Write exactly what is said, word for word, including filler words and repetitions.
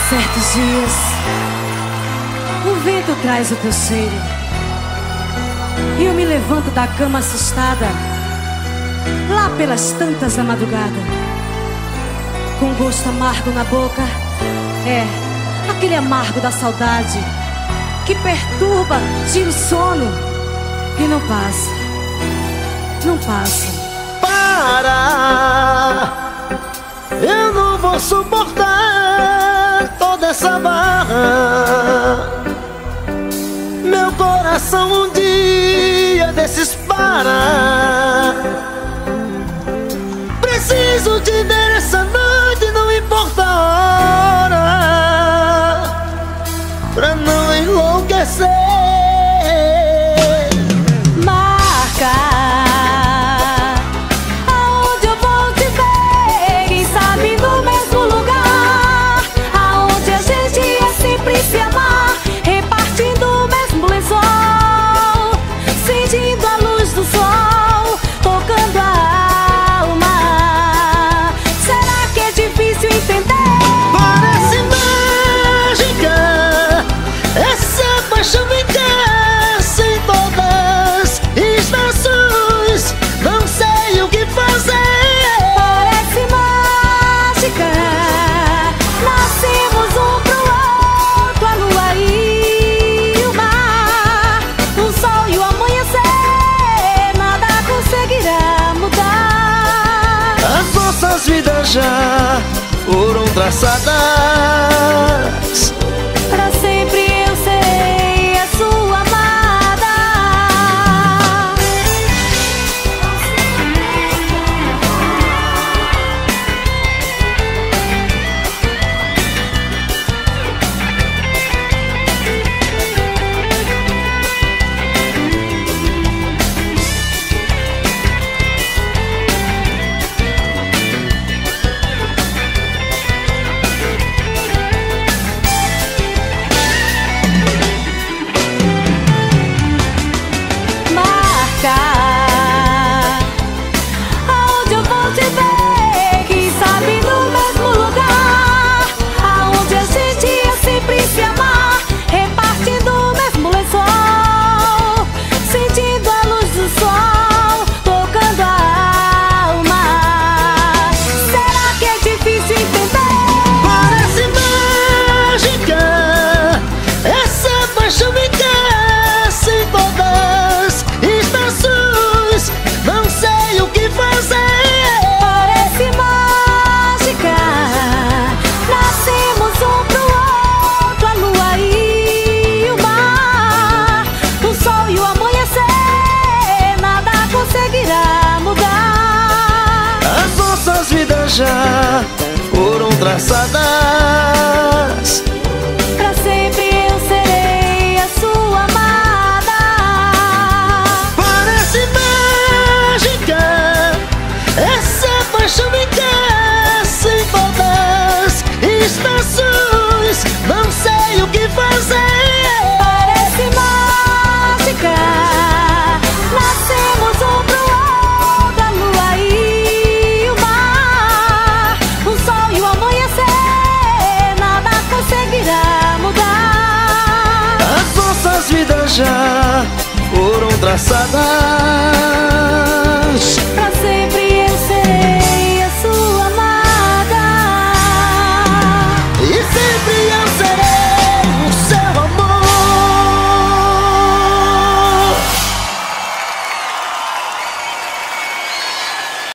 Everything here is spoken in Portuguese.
Certos dias, o vento traz o teu cheiro e eu me levanto da cama assustada, lá pelas tantas da madrugada, com gosto amargo na boca. É, aquele amargo da saudade que perturba, tira o sono e não passa, não passa. Para, eu não vou suportar toda essa barra. Meu coração um dia desses para. Preciso te ver essa noite, não importa a hora, pra não enlouquecer. Marca aonde eu vou te ver, quem sabe no mesmo lugar, aonde a gente ia sempre se amar, repartindo o mesmo lençol, sentindo a luz do sol, tocando a alma. Será que é difícil entender? Parece mágica essa paixão intensa em todas estações. Não sei o que fazer. Parece mágica, nascemos um pro outro, a lua e o mar, o sol e o amanhecer, nada conseguirá mudar. As nossas vidas já foram traçadas. Pra sempre eu serei a sua amada. Aonde eu vou te ver, quem sabe no mesmo lugar, aonde a gente ia sempre se amar, repartindo o mesmo lençol, sentindo a luz do sol, tocando a alma. Será que é difícil entender? Parece mágica essa paixão intensa em todas estações. Não sei o que fazer. Parece mágica, nascemos um pro outro, a lua e o mar, o sol e o amanhecer, nada conseguirá mudar. As nossas vidas já foram traçadas. Pra sempre eu serei a sua amada. Parece mágica essa paixão intensa em todas estações. Não sei o que fazer. Parece mágica, nascemos um pro outro, a lua e o mar, o sol e o amanhecer, nada conseguirá mudar. As nossas vidas já foram traçadas.